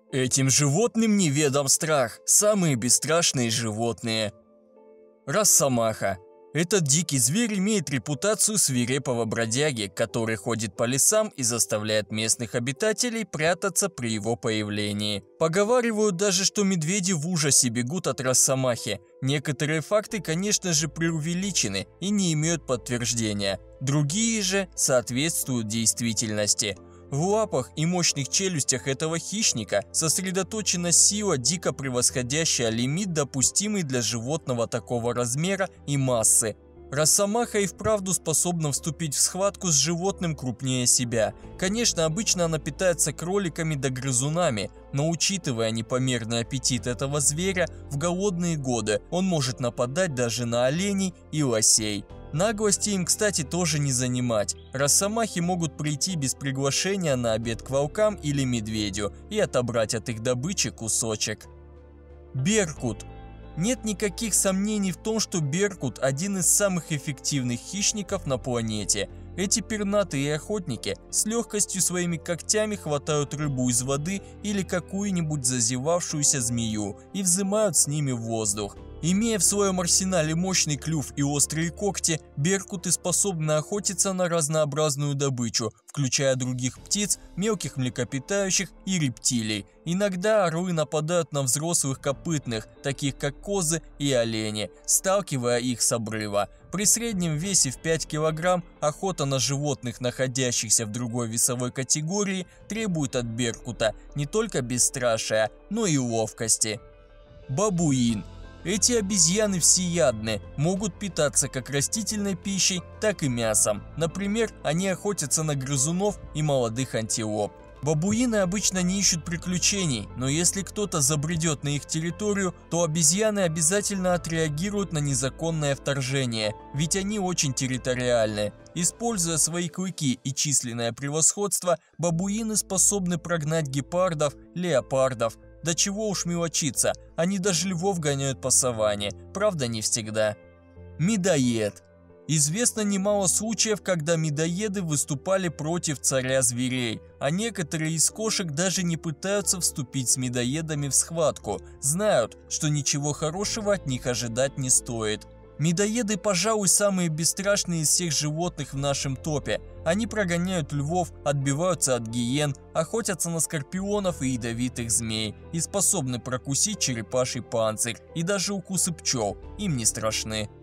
Этим животным неведом страх, самые бесстрашные животные. Росомаха. Этот дикий зверь имеет репутацию свирепого бродяги, который ходит по лесам и заставляет местных обитателей прятаться при его появлении. Поговаривают даже, что медведи в ужасе бегут от росомахи. Некоторые факты, конечно же, преувеличены и не имеют подтверждения. Другие же соответствуют действительности. В лапах и мощных челюстях этого хищника сосредоточена сила, дико превосходящая лимит, допустимый для животного такого размера и массы. Росомаха и вправду способна вступить в схватку с животным крупнее себя. Конечно, обычно она питается кроликами да грызунами, но учитывая непомерный аппетит этого зверя, в голодные годы он может нападать даже на оленей и лосей. Наглости им, кстати, тоже не занимать. Росомахи могут прийти без приглашения на обед к волкам или медведю и отобрать от их добычи кусочек. Беркут. Нет никаких сомнений в том, что беркут – один из самых эффективных хищников на планете. Эти пернатые охотники с легкостью своими когтями хватают рыбу из воды или какую-нибудь зазевавшуюся змею и взымают с ними в воздух. Имея в своем арсенале мощный клюв и острые когти, беркуты способны охотиться на разнообразную добычу, включая других птиц, мелких млекопитающих и рептилий. Иногда орлы нападают на взрослых копытных, таких как козы и олени, сталкивая их с обрыва. При среднем весе в 5 кг охота на животных, находящихся в другой весовой категории, требует от беркута не только бесстрашия, но и ловкости. Бабуин. Эти обезьяны всеядны, могут питаться как растительной пищей, так и мясом. Например, они охотятся на грызунов и молодых антилоп. Бабуины обычно не ищут приключений, но если кто-то забредет на их территорию, то обезьяны обязательно отреагируют на незаконное вторжение, ведь они очень территориальны. Используя свои клыки и численное превосходство, бабуины способны прогнать гепардов, леопардов. Да чего уж мелочиться, они даже львов гоняют по саванне, правда не всегда. Медоед. Известно немало случаев, когда медоеды выступали против царя зверей, а некоторые из кошек даже не пытаются вступить с медоедами в схватку, знают, что ничего хорошего от них ожидать не стоит. Медоеды, пожалуй, самые бесстрашные из всех животных в нашем топе. Они прогоняют львов, отбиваются от гиен, охотятся на скорпионов и ядовитых змей и способны прокусить черепаший панцирь, и даже укусы пчел им не страшны.